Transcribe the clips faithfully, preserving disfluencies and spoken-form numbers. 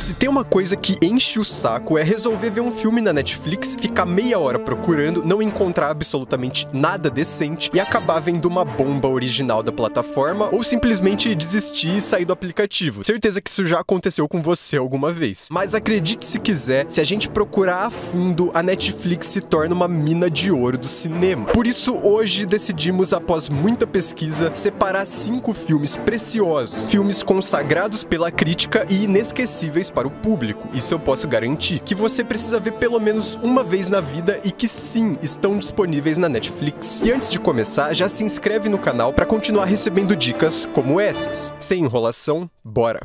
Se tem uma coisa que enche o saco é resolver ver um filme na Netflix, ficar meia hora procurando, não encontrar absolutamente nada decente e acabar vendo uma bomba original da plataforma ou simplesmente desistir e sair do aplicativo. Certeza que isso já aconteceu com você alguma vez. Mas acredite se quiser, se a gente procurar a fundo, a Netflix se torna uma mina de ouro do cinema. Por isso, hoje decidimos, após muita pesquisa, separar cinco filmes preciosos, filmes consagrados pela crítica e inesquecíveis para o público. Isso eu posso garantir, que você precisa ver pelo menos uma vez na vida e que sim, estão disponíveis na Netflix. E antes de começar, já se inscreve no canal para continuar recebendo dicas como essas. Sem enrolação, bora!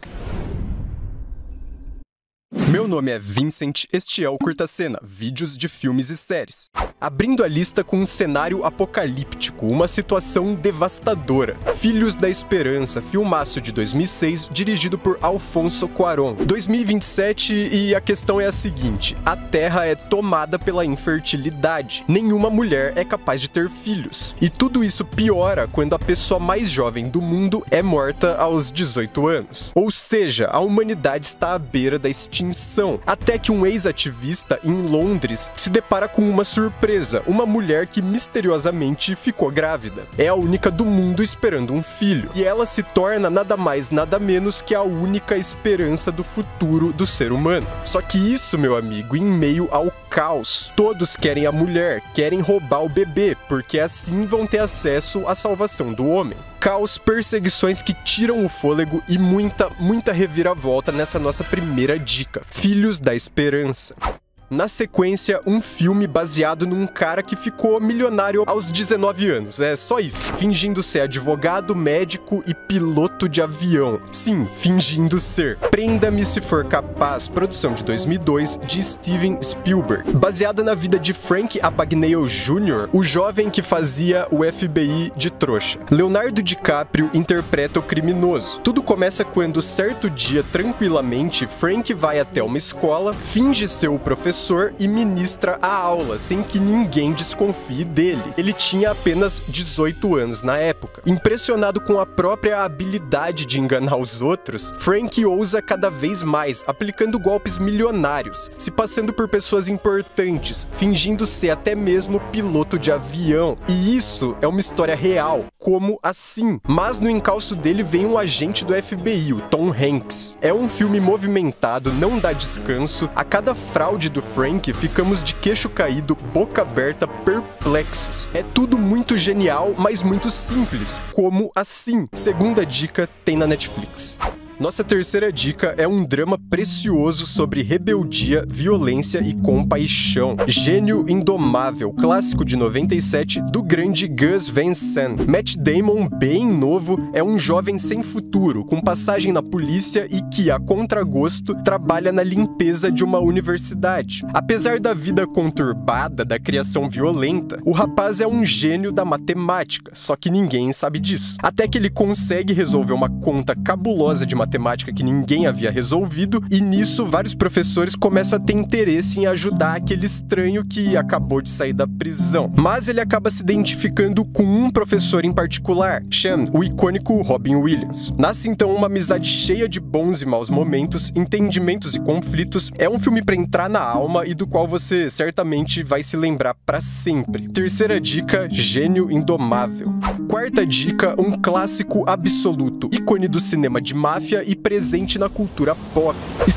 Meu nome é Vincent, este é o Curta Cena, vídeos de filmes e séries. Abrindo a lista com um cenário apocalíptico, uma situação devastadora. Filhos da Esperança, filmaço de dois mil e seis, dirigido por Alfonso Cuarón. dois mil e vinte e sete e a questão é a seguinte: a Terra é tomada pela infertilidade. Nenhuma mulher é capaz de ter filhos. E tudo isso piora quando a pessoa mais jovem do mundo é morta aos dezoito anos. Ou seja, a humanidade está à beira da extinção. Até que um ex-ativista em Londres se depara com uma surpresa. Uma mulher que misteriosamente ficou grávida. É a única do mundo esperando um filho. E ela se torna nada mais, nada menos que a única esperança do futuro do ser humano. Só que isso, meu amigo, em meio ao caos. Todos querem a mulher, querem roubar o bebê, porque assim vão ter acesso à salvação do homem. Caos, perseguições que tiram o fôlego e muita, muita reviravolta nessa nossa primeira dica. Filhos da Esperança. Na sequência, um filme baseado num cara que ficou milionário aos dezenove anos, é só isso. Fingindo ser advogado, médico e piloto de avião. Sim, fingindo ser. Prenda-me se for capaz, produção de dois mil e dois, de Steven Spielberg. Baseada na vida de Frank Abagnale Júnior, o jovem que fazia o F B I de trouxa. Leonardo DiCaprio interpreta o criminoso. Tudo começa quando, certo dia, tranquilamente, Frank vai até uma escola, finge ser o professor e ministra a aula, sem que ninguém desconfie dele. Ele tinha apenas dezoito anos na época. Impressionado com a própria habilidade de enganar os outros, Frank ousa cada vez mais, aplicando golpes milionários, se passando por pessoas importantes, fingindo ser até mesmo piloto de avião. E isso é uma história real. Como assim? Mas no encalço dele vem um agente do F B I, o Tom Hanks. É um filme movimentado, não dá descanso. A cada fraude do Frank, ficamos de queixo caído, boca aberta, perplexos. É tudo muito genial, mas muito simples. Como assim? Segunda dica tem na Netflix. Nossa terceira dica é um drama precioso sobre rebeldia, violência e compaixão. Gênio Indomável, clássico de noventa e sete do grande Gus Van Sant. Matt Damon, bem novo, é um jovem sem futuro, com passagem na polícia e que, a contragosto, trabalha na limpeza de uma universidade. Apesar da vida conturbada, da criação violenta, o rapaz é um gênio da matemática, só que ninguém sabe disso. Até que ele consegue resolver uma conta cabulosa de matemática matemática que ninguém havia resolvido, e nisso vários professores começam a ter interesse em ajudar aquele estranho que acabou de sair da prisão. Mas ele acaba se identificando com um professor em particular, Sean, o icônico Robin Williams. Nasce então uma amizade cheia de bons e maus momentos, entendimentos e conflitos. É um filme para entrar na alma e do qual você certamente vai se lembrar para sempre. Terceira dica, Gênio Indomável. Quarta dica, um clássico absoluto, ícone do cinema de máfia e presente na cultura pop.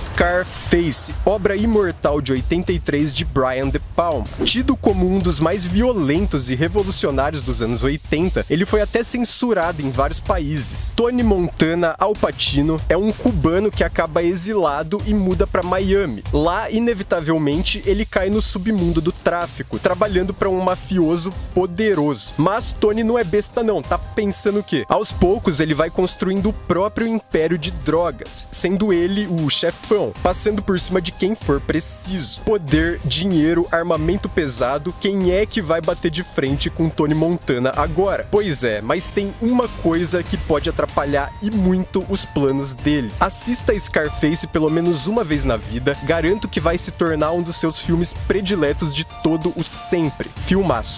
Scarface, obra imortal de oitenta e três de Brian De Palma. Tido como um dos mais violentos e revolucionários dos anos oitenta, ele foi até censurado em vários países. Tony Montana, Al Pacino, é um cubano que acaba exilado e muda para Miami. Lá, inevitavelmente, ele cai no submundo do tráfico, trabalhando para um mafioso poderoso. Mas Tony não é besta não, tá pensando o quê? Aos poucos, ele vai construindo o próprio império de drogas, sendo ele o chefão, passando por cima de quem for preciso. Poder, dinheiro, armamento pesado, quem é que vai bater de frente com Tony Montana agora? Pois é, mas tem uma coisa que pode atrapalhar e muito os planos dele. Assista Scarface pelo menos uma vez na vida, garanto que vai se tornar um dos seus filmes prediletos de todo o sempre. Filmaço.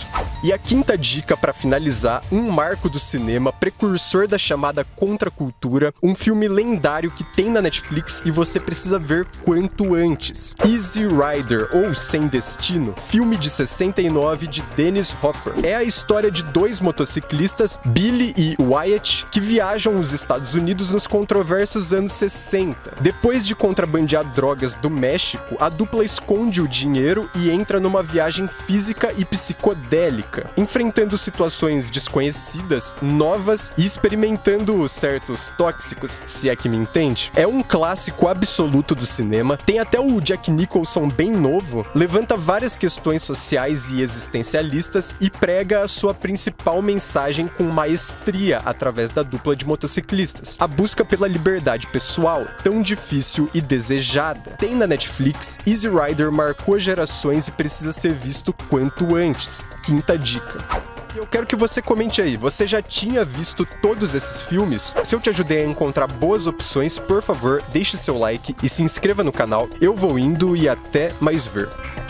E a quinta dica para finalizar, um marco do cinema, precursor da chamada contracultura, um filme lendário que tem na Netflix e você precisa ver quanto antes. Easy Rider, ou Sem Destino, filme de sessenta e nove de Dennis Hopper. É a história de dois motociclistas, Billy e Wyatt, que viajam os Estados Unidos nos controversos anos sessenta. Depois de contrabandear drogas do México, a dupla esconde o dinheiro e entra numa viagem física e psicodélica, enfrentando situações desconhecidas, novas e experimentando certos tóxicos, se é que me entende. É um clássico absoluto do cinema, tem até o Jack Nicholson bem novo, levanta várias questões sociais e existencialistas e prega a sua principal mensagem com maestria através da dupla de motociclistas: a busca pela liberdade pessoal, tão difícil e desejada. Tem na Netflix, Easy Rider marcou gerações e precisa ser visto quanto antes. Quinta dica. E eu quero que você comente aí, você já tinha visto todos esses filmes? Se eu te ajudei a encontrar boas opções, por favor, deixe seu like e se inscreva no canal. Eu vou indo e até mais ver.